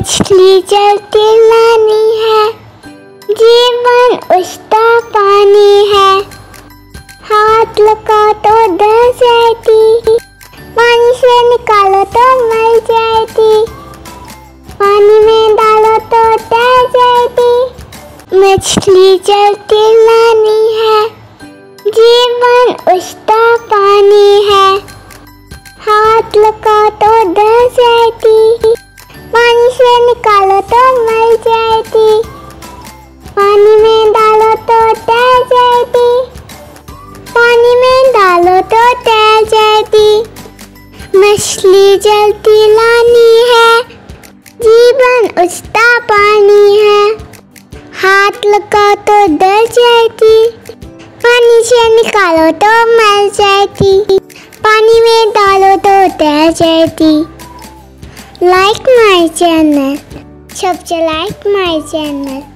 मछली चलती नानी है, जीवन उसका पानी है। हाथ लगाओ तो डर जाती, पानी से निकालो तो मर जाती, पानी में डालो तो तैर जाती। मछली चलती नानी है, जीवन उसका पानी है। हाथ लगाओ तो डर जाती, पानी से निकालो तो मर जाती, पानी में डालो तो तैर जाती, पानी में डालो तो तैर जाती। मछली जलती नानी है, जीवन उसका पानी है। हाथ लगाओ तो डर जाती, पानी से निकालो तो मर जाती, पानी में डालो तो तैर जाती। Like my channel, subscribe my channel.